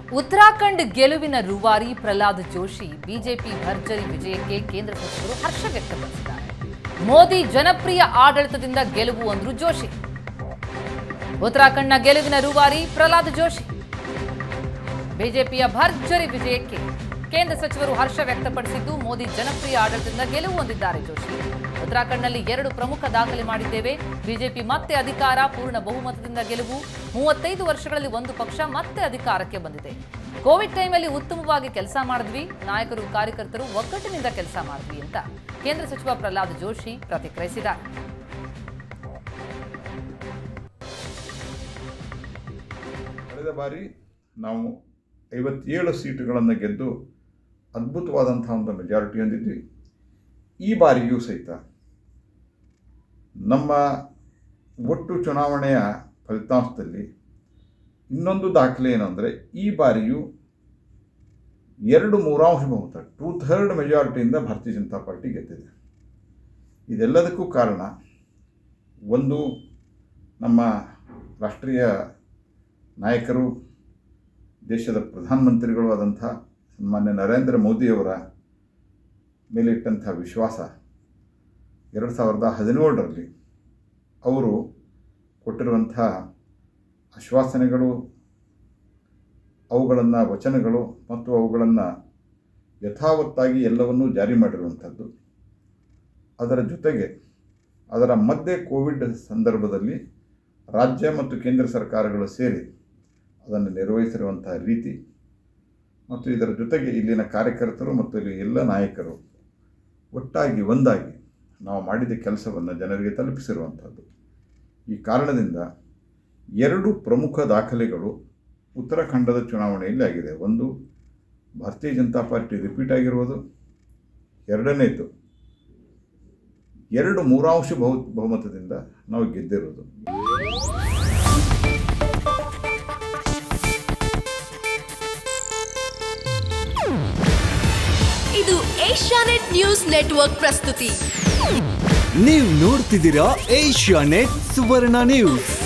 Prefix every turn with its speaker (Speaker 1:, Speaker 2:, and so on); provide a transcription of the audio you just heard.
Speaker 1: ಉತ್ತರಾಖಂಡ್ ಗೆಲುವಿನ ರೂವಾರಿ ಪ್ರಹ್ಲಾದ್ ಜೋಶಿ ಬಿಜೆಪಿ ಭರ್ಜರಿ ವಿಜಯಕ್ಕೆ ಕೇಂದ್ರ ಸಚಿವರು ಹರ್ಷ ವ್ಯಕ್ತಪಡಿಸಿದ್ದಾರೆ. ಮೋದಿ ಜನಪ್ರಿಯ ಆಡಳಿತದಿಂದ ಗೆಲುವು ಅಂದ್ರು ಜೋಶಿ. ಉತ್ತರಾಖಂಡ್ನ ಗೆಲುವಿನ ರೂವಾರಿ ಪ್ರಹ್ಲಾದ್ ಜೋಶಿ ಬಿಜೆಪಿಯ ಭರ್ಜರಿ ವಿಜಯಕ್ಕೆ ಕೇಂದ್ರ ಸಚಿವರು ಹರ್ಷ ವ್ಯಕ್ತಪಡಿಸಿದ್ದು, ಮೋದಿ ಜನಪ್ರಿಯ ಆಡಳಿತದಿಂದ ಗೆಲುವು ಹೊಂದಿದ್ದಾರೆ ಜೋಶಿ. ಉತ್ತರಾಖಂಡ್ನಲ್ಲಿ 2 ಪ್ರಮುಖ ದಾಖಲೆ ಮಾಡಿದ್ದೇವೆ. ಬಿಜೆಪಿ ಮತ್ತೆ ಅಧಿಕಾರ, ಪೂರ್ಣ ಬಹುಮತದಿಂದ ಗೆಲುವು. 35 ವರ್ಷಗಳಲ್ಲಿ ಒಂದು ಪಕ್ಷ ಮತ್ತೆ ಅಧಿಕಾರಕ್ಕೆ ಬಂದಿದೆ. ಕೋವಿಡ್ ಟೈಮಲ್ಲಿ ಉತ್ತಮವಾಗಿ ಕೆಲಸ ಮಾಡಿದ್ವಿ, ನಾಯಕರು ಕಾರ್ಯಕರ್ತರು ಒಗ್ಗಟ್ಟಿನಿಂದ ಕೆಲಸ ಮಾಡಿದ್ವಿ ಅಂತ ಕೇಂದ್ರ ಸಚಿವ ಪ್ರಹ್ಲಾದ್ ಜೋಶಿ ಪ್ರತಿಕ್ರಿಯಿಸಿದ್ದಾರೆ.
Speaker 2: ಕಳೆದ ಬಾರಿ ನಾವು 57 ಸೀಟುಗಳನ್ನು ಗೆದ್ದು ಅದ್ಭುತವಾದಂಥ ಒಂದು ಮೆಜಾರಿಟಿ ಹೊಂದಿದ್ವಿ. ಈ ಬಾರಿಯೂ ಸಹಿತ ನಮ್ಮ ಒಟ್ಟು ಚುನಾವಣೆಯ ಫಲಿತಾಂಶದಲ್ಲಿ ಇನ್ನೊಂದು ದಾಖಲೆ ಏನಂದರೆ, ಈ ಬಾರಿಯೂ 2/3 ಬಹುಮತ 2/3 ಮೆಜಾರಿಟಿಯಿಂದ ಭಾರತೀಯ ಜನತಾ ಪಾರ್ಟಿ ಗೆದ್ದಿದೆ. ಇದೆಲ್ಲದಕ್ಕೂ ಕಾರಣ ಒಂದು, ನಮ್ಮ ರಾಷ್ಟ್ರೀಯ ನಾಯಕರು, ದೇಶದ ಪ್ರಧಾನಮಂತ್ರಿಗಳು ಆದಂಥ ಸನ್ಮಾನ್ಯ ನರೇಂದ್ರ ಮೋದಿಯವರ ಮೇಲೆ ಇಟ್ಟಂಥ ವಿಶ್ವಾಸ. 2017ರಲ್ಲಿ ಅವರು ಕೊಟ್ಟಿರುವಂಥ ಆಶ್ವಾಸನೆಗಳು, ಅವುಗಳನ್ನು ವಚನಗಳು ಮತ್ತು ಅವುಗಳನ್ನು ಯಥಾವತ್ತಾಗಿ ಎಲ್ಲವನ್ನೂ ಜಾರಿ ಮಾಡಿರುವಂಥದ್ದು. ಅದರ ಜೊತೆಗೆ ಅದರ ಮಧ್ಯೆ ಕೋವಿಡ್ ಸಂದರ್ಭದಲ್ಲಿ ರಾಜ್ಯ ಮತ್ತು ಕೇಂದ್ರ ಸರ್ಕಾರಗಳು ಸೇರಿ ಅದನ್ನು ನಿರ್ವಹಿಸಿರುವಂಥ ರೀತಿ ಮತ್ತು ಇದರ ಜೊತೆಗೆ ಇಲ್ಲಿನ ಕಾರ್ಯಕರ್ತರು ಮತ್ತು ಇಲ್ಲಿ ಎಲ್ಲ ನಾಯಕರು ಒಟ್ಟಾಗಿ ಒಂದಾಗಿ ನಾವು ಮಾಡಿದ ಕೆಲಸವನ್ನು ಜನರಿಗೆ ತಲುಪಿಸಿರುವಂಥದ್ದು. ಈ ಕಾರಣದಿಂದ 2 ಪ್ರಮುಖ ದಾಖಲೆಗಳು ಉತ್ತರಾಖಂಡದ ಚುನಾವಣೆಯಲ್ಲಿ ಆಗಿದೆ. ಒಂದು, ಭಾರತೀಯ ಜನತಾ ಪಾರ್ಟಿ ರಿಪೀಟ್ ಆಗಿರುವುದು. ಎರಡನೇದು, 2/3 ಬಹುಮತದಿಂದ ನಾವು ಗೆದ್ದಿರೋದು.
Speaker 3: ಇದು ಏಷ್ಯಾನೆಟ್ ನ್ಯೂಸ್ ನೆಟ್ವರ್ಕ್ ಪ್ರಸ್ತುತಿ.
Speaker 4: ನೀವು ನೋಡ್ತಿದ್ದೀರಾ ಏಷ್ಯಾನೆಟ್ ಸುವರ್ಣ ನ್ಯೂಸ್.